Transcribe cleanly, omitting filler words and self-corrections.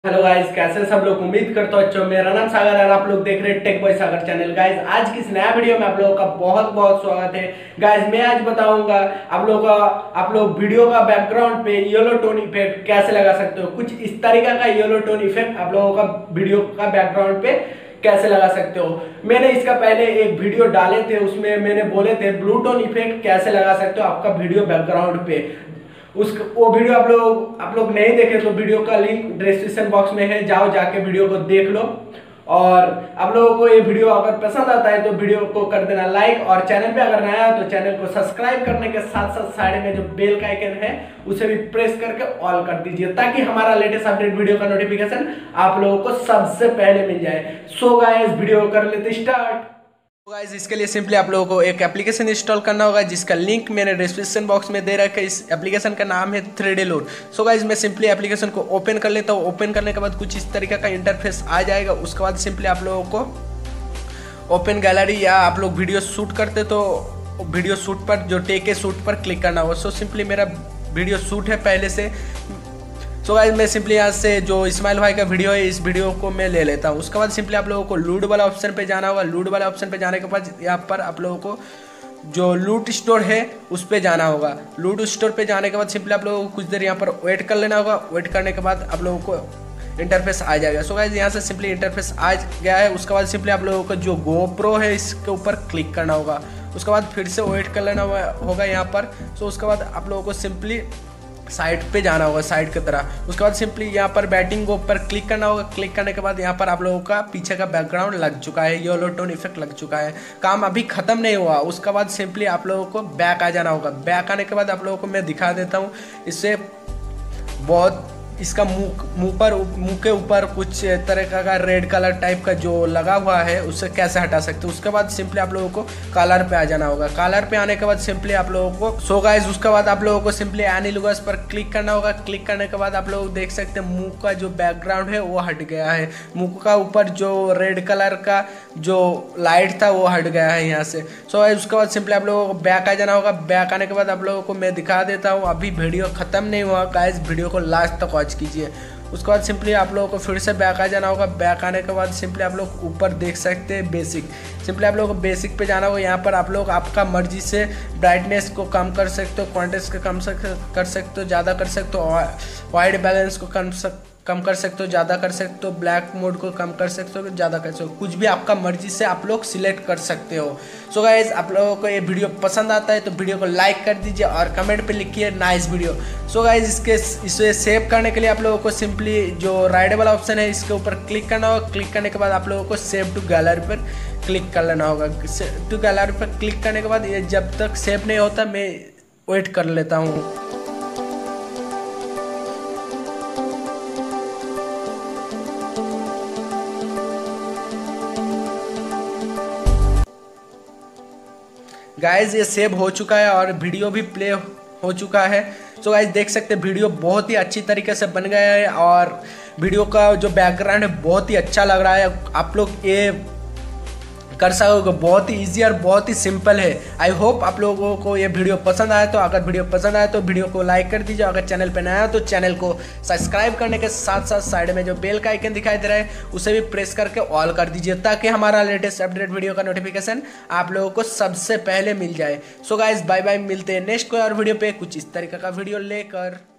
Hello guys, कैसे सब लोग। उम्मीद करता हूं अच्छे हो। मेरा नाम सागर है और आप लोग देख रहे हैं Tech Boy Sagar channel. Guys, आज की इस नया वीडियो में आप लोगों का बहुत बहुत स्वागत है। गाइस, मैं आज बताऊंगा आप लोग वीडियो का बैकग्राउंड पे येलो टोन इफेक्ट कैसे लगा सकते हो। कुछ इस तरीका का येलो टोन इफेक्ट आप लोगों का वीडियो का बैकग्राउंड पे कैसे लगा सकते हो। मैंने इसका पहले एक वीडियो डाले थे, उसमें मैंने बोले थे ब्लू टोन इफेक्ट कैसे लगा सकते हो आपका वीडियो बैकग्राउंड पे। वो वीडियो आप लोग नहीं देखे तो वीडियो का लिंक डिस्क्रिप्शन बॉक्स में है, जाओ जाके वीडियो को देख लो। और आप लोगों को ये वीडियो अगर पसंद आता है तो वीडियो को कर देना लाइक, और चैनल पे अगर नया है तो चैनल को सब्सक्राइब करने के साथ साथ साइड में जो बेल का आइकन है उसे भी प्रेस करके ऑल कर दीजिए, ताकि हमारा लेटेस्ट अपडेट वीडियो का नोटिफिकेशन आप लोगों को सबसे पहले मिल जाए। सो गाइस, वीडियो कर लेते स्टार्ट। गाइस, इसके लिए सिंपली आप लोगों को एक एप्लीकेशन इंस्टॉल करना होगा, जिसका लिंक मैंने डिस्क्रिप्शन बॉक्स में दे रखा है। इस एप्लीकेशन का नाम है 3D Lure। सो गाइस, मैं सिंपली एप्लीकेशन को ओपन कर लेता हूँ। ओपन करने के बाद कुछ इस तरीके का इंटरफेस आ जाएगा। उसके बाद सिंपली आप लोगों को ओपन गैलरी, या आप लोग वीडियो शूट करते तो वीडियो शूट पर जो टेक है शूट पर क्लिक करना होगा। सो सिंपली मेरा वीडियो शूट है पहले से। सो गाइस, मैं सिंपली यहाँ से जो इस्माइल भाई का वीडियो है इस वीडियो को मैं ले लेता हूँ। उसके बाद सिंपली आप लोगों को लूट वाला ऑप्शन पे जाना होगा। लूट वाला ऑप्शन पे जाने के बाद यहाँ पर आप लोगों को जो लूट स्टोर है उस पे जाना होगा। लूट स्टोर पे जाने के बाद सिंपली आप लोगों को कुछ देर यहाँ पर वेट कर लेना होगा। वेट करने के बाद आप लोगों को इंटरफेस आ जाएगा। सो गाइस, यहाँ से सिंपली इंटरफेस आ गया है। उसके बाद सिंपली आप लोगों को जो गोप्रो है इसके ऊपर क्लिक करना होगा। उसके बाद फिर से वेट कर लेना होगा यहाँ पर। सो उसके बाद आप लोगों को सिंपली साइड पे जाना होगा, साइड की तरह। उसके बाद सिंपली यहाँ पर बैटिंग गो पर क्लिक करना होगा। क्लिक करने के बाद यहाँ पर आप लोगों का पीछे का बैकग्राउंड लग चुका है, येलो टोन इफेक्ट लग चुका है। काम अभी खत्म नहीं हुआ। उसके बाद सिंपली आप लोगों को बैक आ जाना होगा। बैक आने के बाद आप लोगों को मैं दिखा देता हूँ इससे बहुत इसका मुंह के ऊपर कुछ तरह का रेड कलर टाइप का जो लगा हुआ है उससे कैसे हटा सकते हो। उसके बाद सिंपली आप लोगों को कलर पे आ जाना होगा। कलर पे आने के बाद सिंपली आप लोगों को सो गाइस, उसके बाद आप लोगों को सिंपली एनी लुगस पर क्लिक करना होगा। क्लिक करने के बाद आप लोग देख सकते हैं मुंह का जो बैकग्राउंड है वो हट गया है। मुंह का ऊपर जो रेड कलर का जो लाइट था वो हट गया है यहाँ से। सो गाइस, उसके बाद सिंपली आप लोगों को बैक आ जाना होगा। बैक आने के बाद आप लोगों को मैं दिखा देता हूँ। अभी वीडियो खत्म नहीं हुआ गाइस, वीडियो को लास्ट तक वॉच कीजिए। उसके बाद सिंपली आप लोगों को फिर से बैक आ जाना होगा। बैक आने के बाद सिंपली आप लोग ऊपर देख सकते हैं बेसिक। सिंपली आप लोगों को बेसिक पे जाना होगा। यहाँ पर आप लोग आपका मर्जी से ब्राइटनेस को कम कर सकते हो, कॉन्ट्रास्ट को कम कर सकते हो, ज़्यादा कर सकते हो, वाइट बैलेंस को कम कर सकते हो, ज़्यादा कर सकते हो, ब्लैक मोड को कम कर सकते हो, ज़्यादा कर सकते हो। कुछ भी आपका मर्जी से आप लोग सिलेक्ट कर सकते हो। सो गाइस, आप लोगों को ये वीडियो पसंद आता है तो वीडियो को लाइक कर दीजिए और कमेंट पे लिखिए नाइस वीडियो। सो गाइस, इसे सेव करने के लिए आप लोगों को सिंपली जो राइट वाला ऑप्शन है इसके ऊपर क्लिक करना होगा। क्लिक करने के बाद आप लोगों को सेव टू गैलरी पर क्लिक कर लेना होगा। टू गैलरी पर क्लिक करने के बाद ये जब तक सेव नहीं होता मैं वेट कर लेता हूँ। गाइज, ये सेव हो चुका है और वीडियो भी प्ले हो चुका है। सो गाइज, देख सकते हैं वीडियो बहुत ही अच्छी तरीके से बन गया है और वीडियो का जो बैकग्राउंड है बहुत ही अच्छा लग रहा है। आप लोग ये कर सकोगे, बहुत ही इजी और बहुत ही सिंपल है। आई होप आप लोगों को ये वीडियो पसंद आया। तो अगर वीडियो पसंद आया तो वीडियो को लाइक कर दीजिए। अगर चैनल पे नया है तो चैनल को सब्सक्राइब करने के साथ साथ साइड में जो बेल का आइकन दिखाई दे रहा है उसे भी प्रेस करके ऑल कर दीजिए, ताकि हमारा लेटेस्ट अपडेट वीडियो का नोटिफिकेशन आप लोगों को सबसे पहले मिल जाए। सो गाइज, बाय बाय, मिलते हैं नेक्स्ट कोई और वीडियो पे कुछ इस तरीके का वीडियो लेकर।